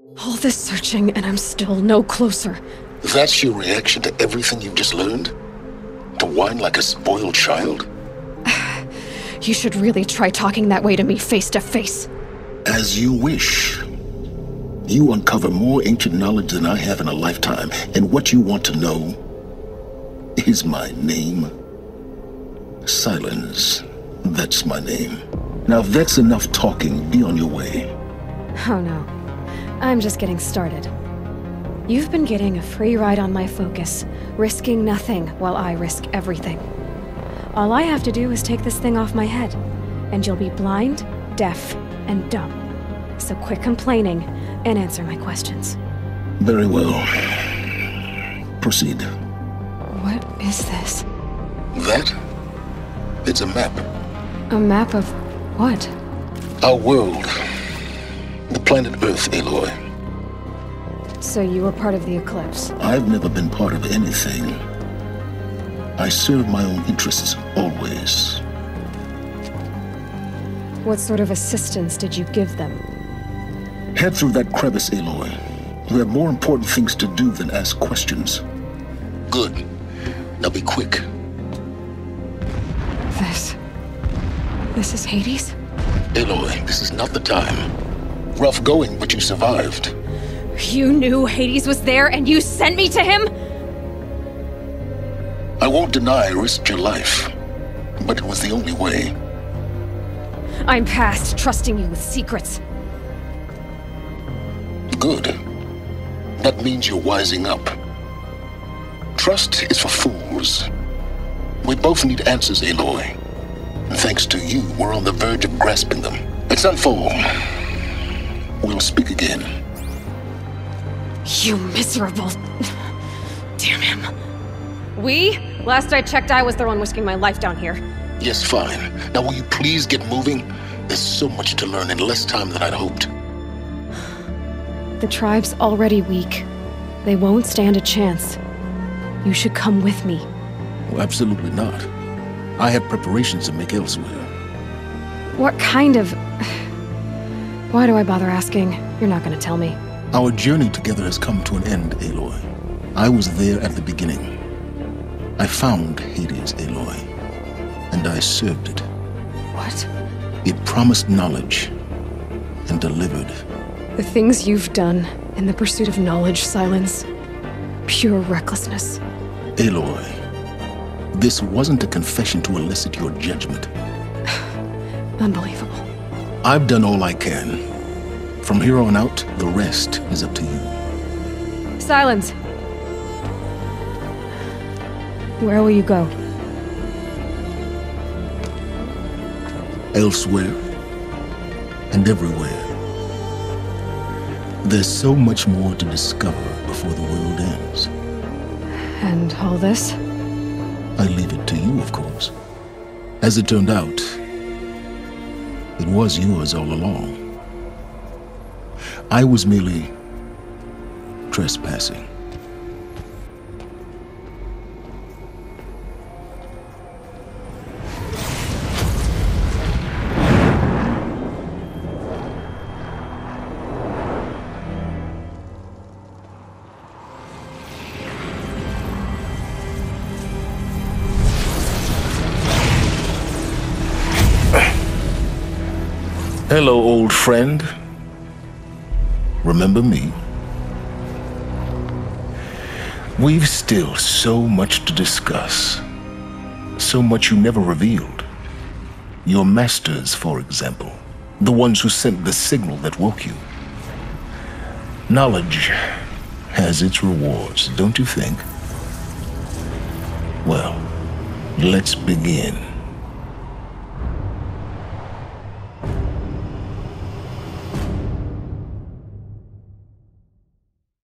All this searching and I'm still no closer. That's your reaction to everything you've just learned? To whine like a spoiled child? You should really try talking that way to me face to face. As you wish. You uncover more ancient knowledge than I have in a lifetime, and what you want to know is my name. Silence. That's my name. Now if that's enough talking, be on your way. Oh no. I'm just getting started. You've been getting a free ride on my focus, risking nothing while I risk everything. All I have to do is take this thing off my head, and you'll be blind, deaf, and dumb. So quit complaining and answer my questions. Very well. Proceed. What is this? That? It's a map. A map of what? Our world. The planet Earth, Aloy. So you were part of the Eclipse? I've never been part of anything. I serve my own interests, always. What sort of assistance did you give them? Head through that crevice, Aloy. We have more important things to do than ask questions. Good. Now be quick. This is Hades? Aloy, this is not the time. Rough going, but you survived. You knew Hades was there and you sent me to him? I won't deny I risked your life, but it was the only way. I'm past trusting you with secrets. Good. That means you're wising up. Trust is for fools. We both need answers, Aloy. And thanks to you, we're on the verge of grasping them. Let's unfold. We'll speak again. You miserable... Damn him. We? Last I checked, I was the one risking my life down here. Yes, fine. Now will you please get moving? There's so much to learn in less time than I'd hoped. The tribe's already weak. They won't stand a chance. You should come with me. Well, absolutely not. I have preparations to make elsewhere. What kind of... Why do I bother asking? You're not gonna tell me. Our journey together has come to an end, Aloy. I was there at the beginning. I found Hades, Aloy, and I served it. What? It promised knowledge and delivered. The things you've done in the pursuit of knowledge, Silence. Pure recklessness. Aloy, this wasn't a confession to elicit your judgment. Unbelievable. I've done all I can. From here on out, the rest is up to you. Silence. Where will you go? Elsewhere and everywhere. There's so much more to discover before the world ends. And all this? I leave it to you, of course. As it turned out, it was yours all along. I was merely trespassing. Hello, old friend. Remember me? We've still so much to discuss. So much you never revealed. Your masters, for example. The ones who sent the signal that woke you. Knowledge has its rewards, don't you think? Well, let's begin.